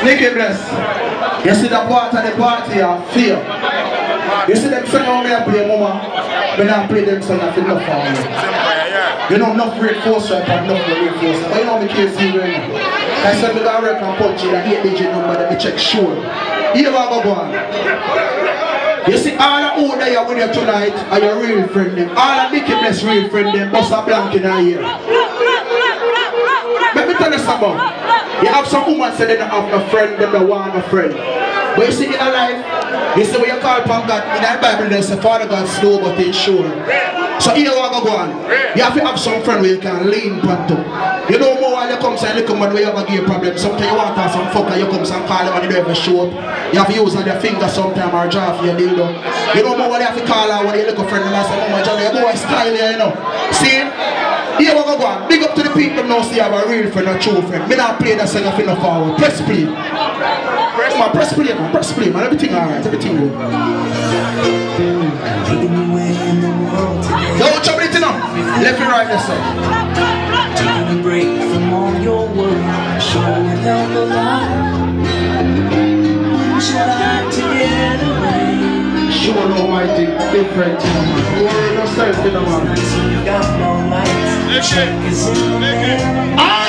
Nicky Bless. You see the part of the party I feel. You see them song me I play mama. When I play them song I feel enough for me. You know enough reinforcement and enough reinforcement. But you know me case here right now. I said me got work and punch in the 8-digit number that me check sure. Here I go on. You see all the who that you're with you tonight are your real friend them. All the Nicky Bless real friend them bust a blank in a year. Let me tell you something. You have some women say they don't have a friend, they don't want a friend. But you see in a life, you see when you call upon God, in the Bible they say Father God slow but he's sure. So here you go on. You have to have some friend where you can lean upon to. You know more while you come say look man where you have a gear problem. Sometimes you want to have some fucker, you come and call them and you don't even show up. You have to use on your finger sometime or draw for your dildo. You know more while you have to call her when you look a friend and say, Mama Johnny, you go and style here, you know. See? Here we go on. Big up to the people now see I have a real friend, a true friend. Me not play that song if you not forward. Press play. Press play man, press play man. Everything alright, everything good. Don't trouble it now. Left and right this side. Taking a break from all your work, showing help a lot. Who should I to get away? Sure no mighty, different you know man. Worry yourself you know man. You got no lights. Check is in the